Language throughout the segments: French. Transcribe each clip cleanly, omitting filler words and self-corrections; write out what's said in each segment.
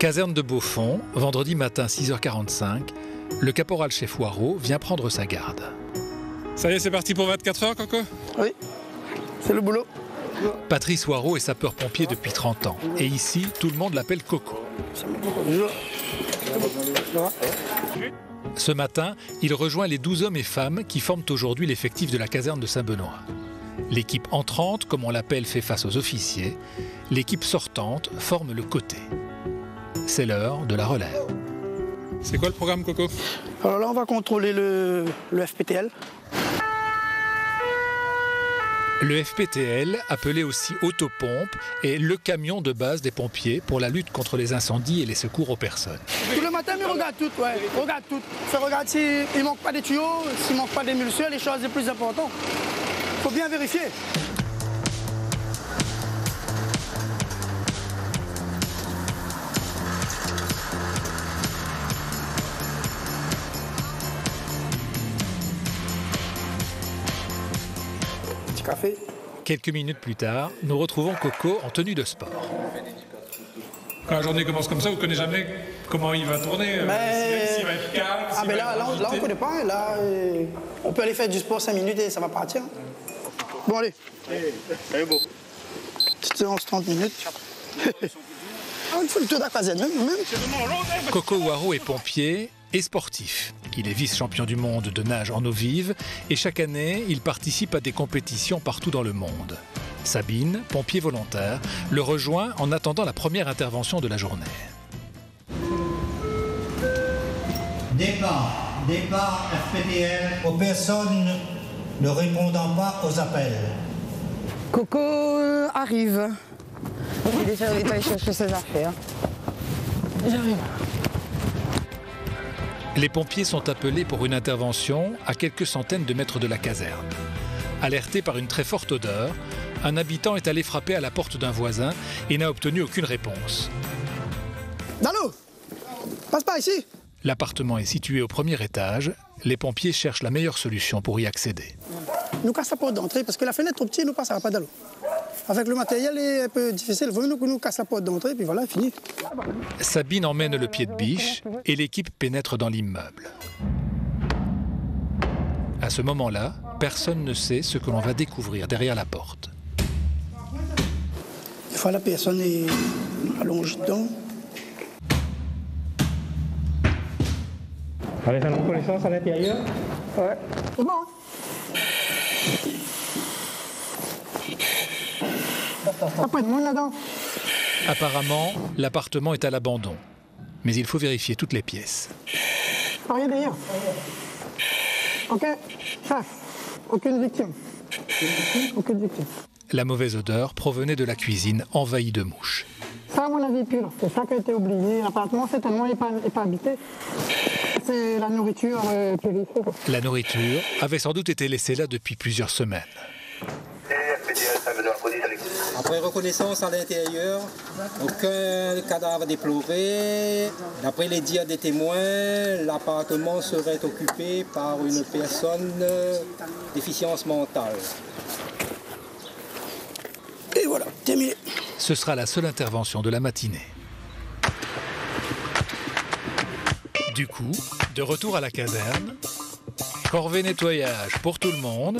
Caserne de Beaufond, vendredi matin 6h45, le caporal-chef Waro vient prendre sa garde. Ça y est, c'est parti pour 24 heures, Coco? Oui, c'est le boulot. Patrice Waro est sapeur-pompier depuis 30 ans. Et ici, tout le monde l'appelle Coco. Ce matin, il rejoint les 12 hommes et femmes qui forment aujourd'hui l'effectif de la caserne de Saint-Benoît. L'équipe entrante, comme on l'appelle, fait face aux officiers. L'équipe sortante forme le côté. C'est l'heure de la relève. C'est quoi le programme, Coco? Alors là, on va contrôler le FPTL. Le FPTL, appelé aussi autopompe, est le camion de base des pompiers pour la lutte contre les incendies et les secours aux personnes. Tout le matin, mais regarde tout, ouais. Regarde tout. Regarde s'il ne manque pas des tuyaux, s'il ne manque pas d'émulsion, les choses les plus importantes. Il faut bien vérifier. Petit café. Quelques minutes plus tard, nous retrouvons Coco en tenue de sport. Quand la journée commence comme ça, vous ne connaissez jamais comment il va tourner, s'il va être calme, Ah ben là, on ne connaît pas. Là, on peut aller faire du sport 5 minutes et ça va partir. Bon, allez. C'est beau. Petite séance 30 minutes. On fait le tour de la caserne même. Coco Waro est pompier et sportif. Il est vice-champion du monde de nage en eau vive et chaque année, il participe à des compétitions partout dans le monde. Sabine, pompier volontaire, le rejoint en attendant la première intervention de la journée. Départ FPTL aux personnes ne répondant pas aux appels. Coco arrive. Il est allé chercher ses affaires. J'arrive. Les pompiers sont appelés pour une intervention à quelques centaines de mètres de la caserne. Alerté par une très forte odeur, un habitant est allé frapper à la porte d'un voisin et n'a obtenu aucune réponse. Dallô, passe par ici. L'appartement est situé au premier étage. Les pompiers cherchent la meilleure solution pour y accéder. Nous casse la porte d'entrée parce que la fenêtre est trop petite, nous passera pas d'allô. Avec le matériel est un peu difficile, il vaut mieux que nous casse la porte d'entrée, puis voilà, fini. Sabine emmène le pied de biche et l'équipe pénètre dans l'immeuble. À ce moment-là, personne ne sait ce que l'on va découvrir derrière la porte. Des fois, la personne est allongée dedans. Allez faire une connaissance à l'intérieur. Ouais. C'est bon, hein? Après, de monde là-dedans. Apparemment, l'appartement est à l'abandon. Mais il faut vérifier toutes les pièces. Rien derrière. Ok, ça. Aucune victime. Aucune victime. La mauvaise odeur provenait de la cuisine envahie de mouches. Ça, à mon avis, pur. C'est ça qui a été oublié. L'appartement, certainement, n'est pas habité. C'est la nourriture qui est laissée. La nourriture avait sans doute été laissée là depuis plusieurs semaines. Après reconnaissance à l'intérieur, aucun cadavre déploré. D'après les dires des témoins, l'appartement serait occupé par une personne déficience mentale. Et voilà, terminé. Ce sera la seule intervention de la matinée. Du coup, de retour à la caserne, corvée nettoyage pour tout le monde,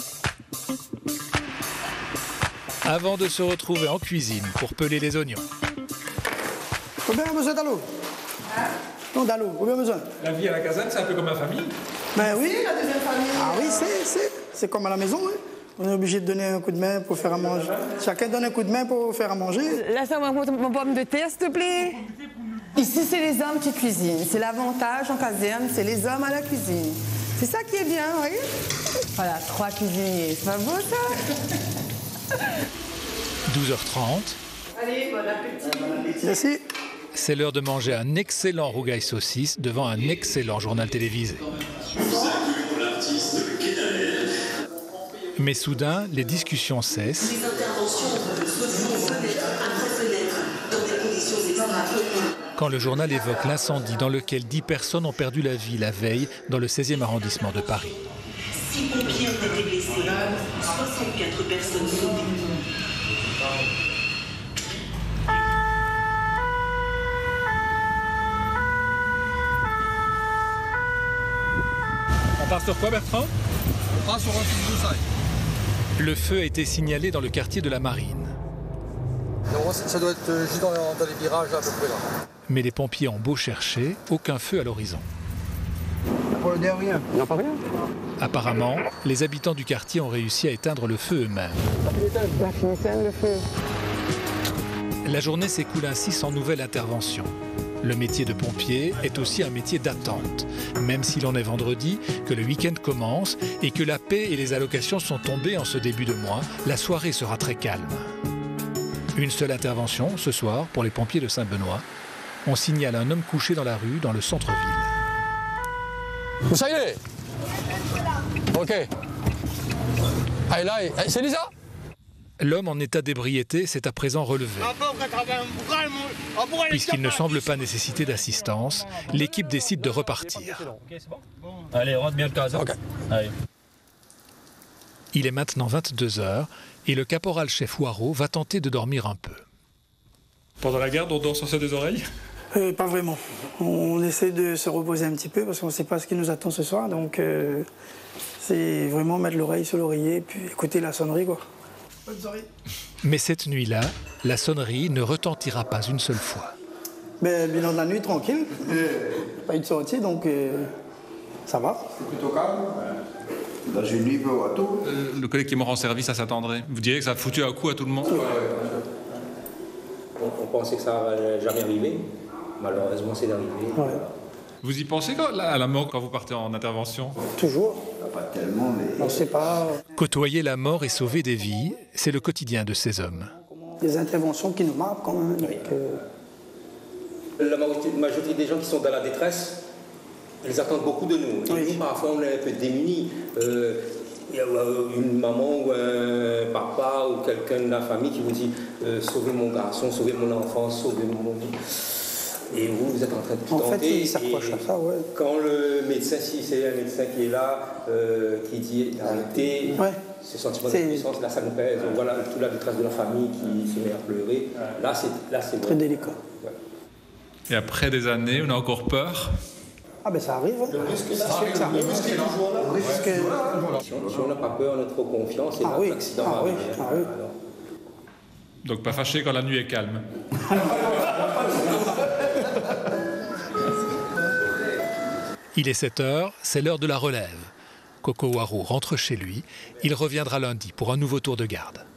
avant de se retrouver en cuisine pour peler les oignons. Combien a besoin d'allô? Non, d'allô, combien besoin? La vie à la caserne, c'est un peu comme ma famille. Ben oui, la deuxième famille. Ah oui, c'est comme à la maison, hein. On est obligé de donner un coup de main pour faire à manger. Chacun donne un coup de main pour faire à manger. Laisse-moi mon pomme de terre, s'il te plaît. Ici, c'est les hommes qui cuisinent. C'est l'avantage en caserne, c'est les hommes à la cuisine. C'est ça qui est bien, oui. Voilà, 3 cuisiniers. C'est pas beau, ça? 12h30. Allez, bon appétit. Merci. C'est l'heure de manger un excellent rougail saucisse devant un excellent journal télévisé. Mais soudain, les discussions cessent. Quand le journal évoque l'incendie dans lequel 10 personnes ont perdu la vie la veille dans le 16e arrondissement de Paris. 6 pompiers ont été blessés, 64 personnes sont détenues. part sur quoi, Bertrand? On part sur un petit broussaille. Le feu a été signalé dans le quartier de la Marine. Ça doit être juste dans les virages à peu près là. Mais les pompiers ont beau chercher, aucun feu à l'horizon. Pour le dire rien. Non, pas rien. Apparemment, les habitants du quartier ont réussi à éteindre le feu eux-mêmes. La journée s'écoule ainsi sans nouvelle intervention. Le métier de pompier est aussi un métier d'attente, même si l'on est vendredi, que le week-end commence et que la paix et les allocations sont tombées en ce début de mois, la soirée sera très calme. Une seule intervention ce soir pour les pompiers de Saint-Benoît. On signale un homme couché dans la rue, dans le centre-ville. Où ça il est? Ok. Allez là, c'est Lisa? L'homme en état d'ébriété s'est à présent relevé. Puisqu'il ne semble pas nécessiter d'assistance, l'équipe décide de repartir. Allez, on rentre bien le cas. Ok. Allez. Il est maintenant 22 h et le caporal-chef Waro va tenter de dormir un peu. Pendant la garde, on dort sur des oreilles? Pas vraiment. On essaie de se reposer un petit peu parce qu'on ne sait pas ce qui nous attend ce soir. Donc c'est vraiment mettre l'oreille sur l'oreiller et puis écouter la sonnerie, quoi. Bonne soirée. Mais cette nuit-là, la sonnerie ne retentira pas une seule fois. Bilan de la nuit, tranquille. Pas eu de sortie, donc ça va. C'est plutôt calme. Dans une nuit, peu à tout. Le collègue qui est mort en service à Saint-André, vous diriez que ça a foutu un coup à tout le monde? On pensait que ça n'allait jamais arriver. Malheureusement, c'est arrivé. Ouais. Voilà. Vous y pensez à la mort quand vous partez en intervention? Toujours. Pas tellement, mais... On ne sait pas. Côtoyer la mort et sauver des vies, c'est le quotidien de ces hommes. Des interventions qui nous marquent quand même. Donc, La majorité des gens qui sont dans la détresse, ils attendent beaucoup de nous. Et nous, parfois, on est un peu démunis. Il y a une maman ou un papa ou quelqu'un de la famille qui vous dit sauvez mon garçon, sauvez mon enfant, sauvez mon... Et vous êtes en train de tout tenter. En fait, ils s'accrochent à ça, ouais. Quand le médecin, si c'est un médecin qui est là, qui dit arrêtez, ce sentiment d'impuissance, là ça nous pèse. Voilà, toute la détresse de la famille qui se met à pleurer. Là, c'est très délicat. Ouais. Et après des années, on a encore peur? Ah ben ça arrive. Le risque, c'est sûr que ça arrive. Le risque est toujours là. Si on n'a pas peur, on a trop confiance et l'accident va arriver. Donc pas fâché quand la nuit est calme. Il est 7 h, c'est l'heure de la relève. Coco Waro rentre chez lui. Il reviendra lundi pour un nouveau tour de garde.